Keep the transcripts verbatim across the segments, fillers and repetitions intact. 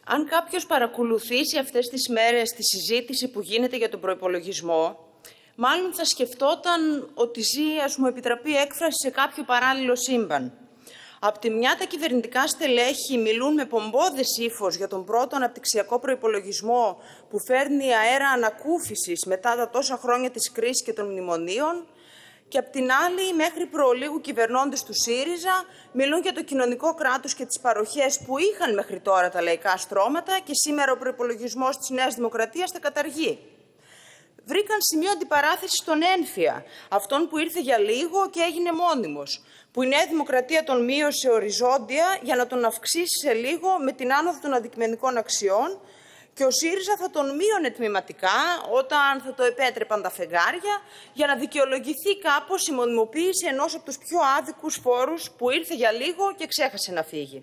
Αν κάποιος παρακολουθήσει αυτές τις μέρες τη συζήτηση που γίνεται για τον προϋπολογισμό, μάλλον θα σκεφτόταν ότι ζει, ας μου επιτραπεί έκφραση, σε κάποιο παράλληλο σύμπαν. Απ' τη μια τα κυβερνητικά στελέχη μιλούν με πομπόδες ύφος για τον πρώτο αναπτυξιακό προϋπολογισμό που φέρνει αέρα ανακούφισης μετά τα τόσα χρόνια της κρίσης και των μνημονίων, και απ' την άλλη, μέχρι προλίγου κυβερνώντες του ΣΥΡΙΖΑ μιλούν για το κοινωνικό κράτος και τις παροχές που είχαν μέχρι τώρα τα λαϊκά στρώματα και σήμερα ο προϋπολογισμός της Νέας Δημοκρατίας τα καταργεί. Βρήκαν σημείο αντιπαράθεση στον ένφια, αυτόν που ήρθε για λίγο και έγινε μόνιμος, που η Νέα Δημοκρατία τον μείωσε οριζόντια για να τον αυξήσει σε λίγο με την άνοδο των αντικειμενικών αξιών, και ο ΣΥΡΙΖΑ θα τον μείωνε τμηματικά όταν θα το επέτρεπαν τα φεγγάρια, για να δικαιολογηθεί κάπως η μονιμοποίηση ενός από τους πιο άδικους φόρους που ήρθε για λίγο και ξέχασε να φύγει.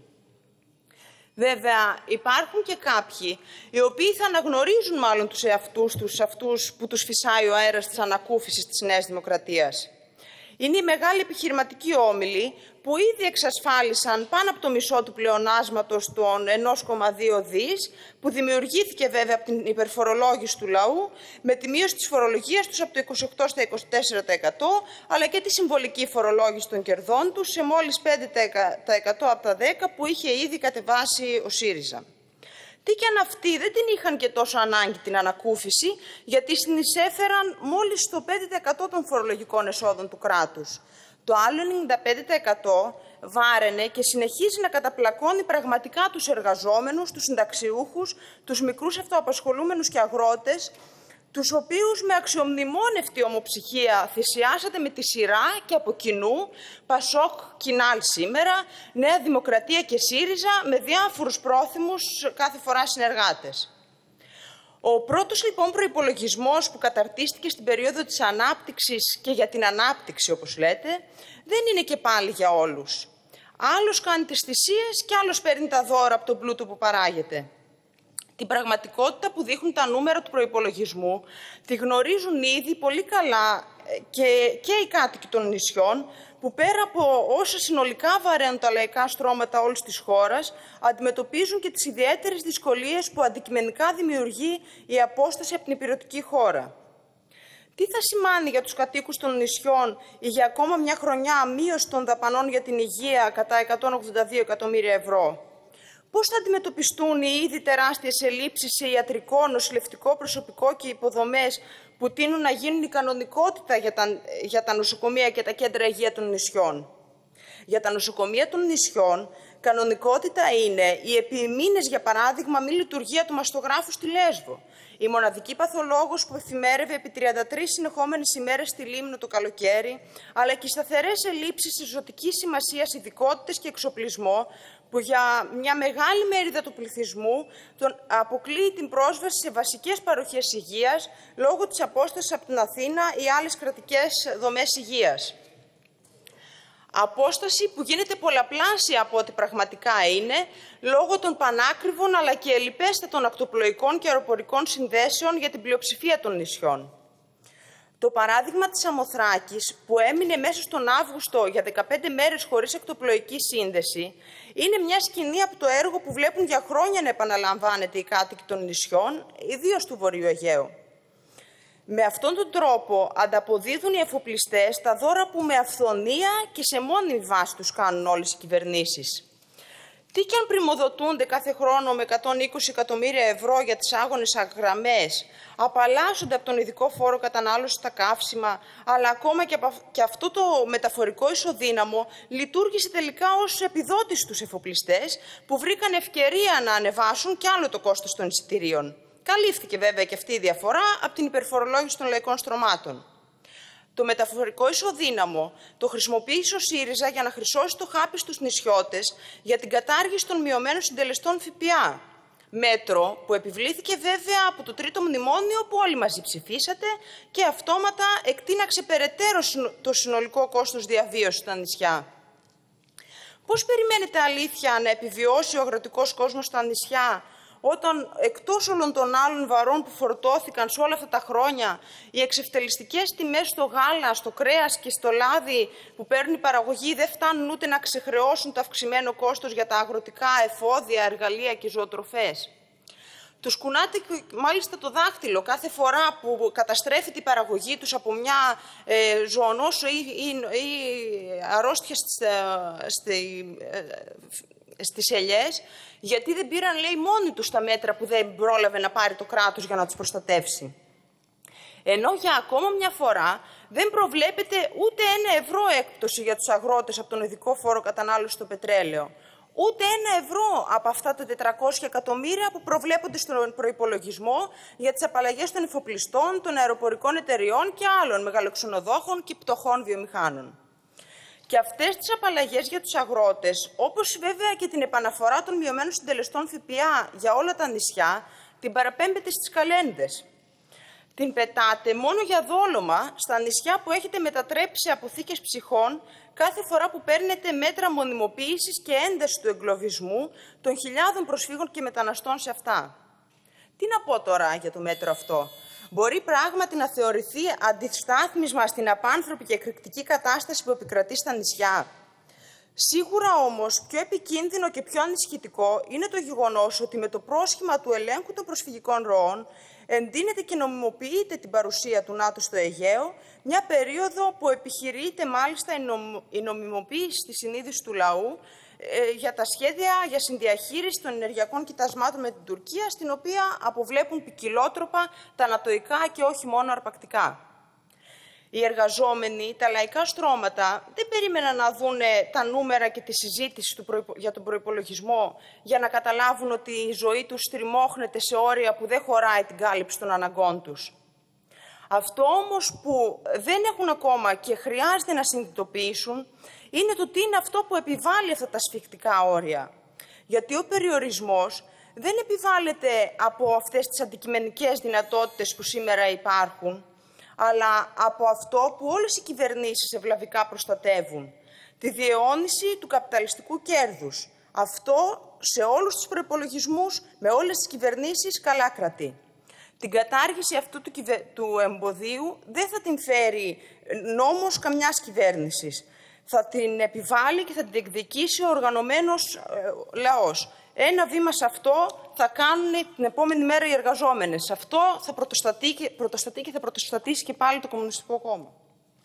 Βέβαια, υπάρχουν και κάποιοι οι οποίοι θα αναγνωρίζουν μάλλον τους εαυτούς τους, αυτούς που τους φυσάει ο αέρας της ανακούφισης της Νέας Δημοκρατίας. Είναι οι μεγάλοι επιχειρηματικοί όμιλοι που ήδη εξασφάλισαν πάνω από το μισό του πλεονάσματος των ένα κόμμα δύο δις, που δημιουργήθηκε βέβαια από την υπερφορολόγηση του λαού, με τη μείωση της φορολογίας τους από το είκοσι οκτώ τοις εκατό στα είκοσι τέσσερα τοις εκατό, αλλά και τη συμβολική φορολόγηση των κερδών τους σε μόλις πέντε τοις εκατό από τα δέκα που είχε ήδη κατεβάσει ο ΣΥΡΙΖΑ. Τι κι αν αυτοί δεν την είχαν και τόσο ανάγκη την ανακούφιση, γιατί συνεισέφεραν μόλις στο πέντε τοις εκατό των φορολογικών εσόδων του κράτους. Το άλλο ενενήντα πέντε τοις εκατό βάραινε και συνεχίζει να καταπλακώνει πραγματικά τους εργαζόμενους, τους συνταξιούχους, τους μικρούς αυτοαπασχολούμενους και αγρότες, τους οποίους με αξιομνημόνευτη ομοψυχία θυσιάσατε με τη σειρά και από κοινού, Πασόκ, Κινάλ σήμερα, Νέα Δημοκρατία και ΣΥΡΙΖΑ, με διάφορους πρόθυμους κάθε φορά συνεργάτες. Ο πρώτος λοιπόν προϋπολογισμός που καταρτίστηκε στην περίοδο της ανάπτυξης και για την ανάπτυξη, όπως λέτε, δεν είναι και πάλι για όλους. Άλλος κάνει τις θυσίες και άλλος παίρνει τα δώρα από τον πλούτο που παράγεται. Την πραγματικότητα που δείχνουν τα νούμερα του προϋπολογισμού τη γνωρίζουν ήδη πολύ καλά και, και οι κάτοικοι των νησιών, που πέρα από όσα συνολικά βαραίνουν τα λαϊκά στρώματα όλης της χώρας, αντιμετωπίζουν και τις ιδιαίτερες δυσκολίες που αντικειμενικά δημιουργεί η απόσταση από την υπηρετική χώρα. Τι θα σημάνει για τους κατοίκους των νησιών η για ακόμα μια χρονιά μείωση των δαπανών για την υγεία κατά εκατόν ογδόντα δύο εκατομμύρια ευρώ. Πώς θα αντιμετωπιστούν οι ήδη τεράστιες ελλείψεις σε ιατρικό, νοσηλευτικό προσωπικό και υποδομές που τείνουν να γίνουν η κανονικότητα για τα, για τα νοσοκομεία και τα κέντρα υγεία των νησιών. Για τα νοσοκομεία των νησιών, κανονικότητα είναι η επί μήνες, για παράδειγμα, μη λειτουργία του μαστογράφου στη Λέσβο, η μοναδική παθολόγος που εφημέρευε επί τριάντα τρεις συνεχόμενες ημέρες στη Λίμνο το καλοκαίρι, αλλά και οι σταθερές ελλείψεις σε ζωτική σημασίας ειδικότητες και εξοπλισμό, που για μια μεγάλη μερίδα του πληθυσμού τον αποκλείει την πρόσβαση σε βασικές παροχές υγείας λόγω της απόστασης από την Αθήνα ή άλλες κρατικές δομές υγείας. Απόσταση που γίνεται πολλαπλάσια από ό,τι πραγματικά είναι, λόγω των πανάκριβων αλλά και ελλιπέστατων ακτοπλοϊκών και αεροπορικών συνδέσεων για την πλειοψηφία των νησιών. Το παράδειγμα της Σαμοθράκης, που έμεινε μέσα στον Αύγουστο για δεκαπέντε μέρες χωρίς ακτοπλοϊκή σύνδεση, είναι μια σκηνή από το έργο που βλέπουν για χρόνια να επαναλαμβάνεται οι κάτοικοι των νησιών, ιδίως του Βορείου Αιγαίου. Με αυτόν τον τρόπο ανταποδίδουν οι εφοπλιστές τα δώρα που με αυθονία και σε μόνιμη βάση τους κάνουν όλες οι κυβερνήσεις. Τι και αν πρημοδοτούνται κάθε χρόνο με εκατόν είκοσι εκατομμύρια ευρώ για τις άγονες γραμμές, απαλλάσσονται από τον ειδικό φόρο κατανάλωσης στα καύσιμα, αλλά ακόμα και, και αυτό το μεταφορικό ισοδύναμο λειτουργήσε τελικά ως επιδότηση στους εφοπλιστές, που βρήκαν ευκαιρία να ανεβάσουν κι άλλο το κόστος των εισιτηρίων. Καλύφθηκε βέβαια και αυτή η διαφορά από την υπερφορολόγηση των λαϊκών στρωμάτων. Το μεταφορικό ισοδύναμο το χρησιμοποίησε ο ΣΥΡΙΖΑ για να χρυσώσει το χάπι στους νησιώτες για την κατάργηση των μειωμένων συντελεστών ΦΠΑ. Μέτρο που επιβλήθηκε βέβαια από το τρίτο μνημόνιο που όλοι μαζί ψηφίσατε και αυτόματα εκτείναξε περαιτέρω το συνολικό κόστος διαβίωσης στα νησιά. Πώς περιμένετε αλήθεια να επιβιώσει ο αγροτικός κόσμος στα νησιά, όταν εκτός όλων των άλλων βαρών που φορτώθηκαν σε όλα αυτά τα χρόνια, οι εξευτελιστικές τιμές στο γάλα, στο κρέας και στο λάδι που παίρνουν η παραγωγή δεν φτάνουν ούτε να ξεχρεώσουν το αυξημένο κόστος για τα αγροτικά εφόδια, εργαλεία και ζωοτροφές. Τους κουνάτε μάλιστα το δάχτυλο κάθε φορά που καταστρέφει η παραγωγή τους από μια ε, ζωονόσο ή, ή, ή αρρώστια στις, στη, στις ελιές, γιατί δεν πήραν, λέει, μόνοι τους τα μέτρα που δεν πρόλαβε να πάρει το κράτος για να τους προστατεύσει. Ενώ για ακόμα μια φορά δεν προβλέπεται ούτε ένα ευρώ έκπτωση για τους αγρότες από τον ειδικό φόρο κατανάλωση στο πετρέλαιο. Ούτε ένα ευρώ από αυτά τα τετρακόσια εκατομμύρια που προβλέπονται στον προϋπολογισμό για τις απαλλαγές των εφοπλιστών, των αεροπορικών εταιριών και άλλων μεγαλοξενοδόχων και πτωχών βιομηχάνων. Και αυτές τις απαλλαγές για τους αγρότες, όπως βέβαια και την επαναφορά των μειωμένων συντελεστών ΦΠΑ για όλα τα νησιά, την παραπέμπετε στις καλένδες. Την πετάτε μόνο για δόλωμα στα νησιά που έχετε μετατρέψει σε αποθήκες ψυχών κάθε φορά που παίρνετε μέτρα μονιμοποίησης και έντασης του εγκλωβισμού των χιλιάδων προσφύγων και μεταναστών σε αυτά. Τι να πω τώρα για το μέτρο αυτό. Μπορεί πράγματι να θεωρηθεί αντιστάθμισμα στην απάνθρωπη και εκρηκτική κατάσταση που επικρατεί στα νησιά. Σίγουρα όμως πιο επικίνδυνο και πιο ανησυχητικό είναι το γεγονός ότι με το πρόσχημα του ελέγχου των προσφυγικών ροών εντείνεται και νομιμοποιείται την παρουσία του ΝΑΤΟ στο Αιγαίο, μια περίοδο που επιχειρείται μάλιστα η νομιμοποίηση της συνείδησης του λαού ε, για τα σχέδια για συνδιαχείριση των ενεργειακών κοιτασμάτων με την Τουρκία, στην οποία αποβλέπουν ποικιλότροπα τα νατοϊκά και όχι μόνο αρπακτικά. Οι εργαζόμενοι, τα λαϊκά στρώματα, δεν περίμεναν να δουν τα νούμερα και τη συζήτηση του προϋπο... για τον προϋπολογισμό για να καταλάβουν ότι η ζωή τους στριμώχνεται σε όρια που δεν χωράει την κάλυψη των αναγκών τους. Αυτό όμως που δεν έχουν ακόμα και χρειάζεται να συνειδητοποιήσουν είναι το τι είναι αυτό που επιβάλλει αυτά τα σφιχτικά όρια. Γιατί ο περιορισμός δεν επιβάλλεται από αυτές τις αντικειμενικές δυνατότητες που σήμερα υπάρχουν, αλλά από αυτό που όλες οι κυβερνήσεις ευλαβικά προστατεύουν, τη διαιώνιση του καπιταλιστικού κέρδους. Αυτό σε όλους τους προϋπολογισμούς, με όλες τις κυβερνήσεις, καλά κρατεί. Την κατάργηση αυτού του, κυβε... του εμποδίου δεν θα την φέρει νόμος καμιάς κυβέρνησης. Θα την επιβάλλει και θα την εκδικήσει ο οργανωμένος ε, λαός. Ένα βήμα σε αυτό θα κάνουν την επόμενη μέρα οι εργαζόμενες. Σε αυτό θα πρωτοστατεί και, πρωτοστατεί και θα πρωτοστατήσει και πάλι το Κομμουνιστικό Κόμμα.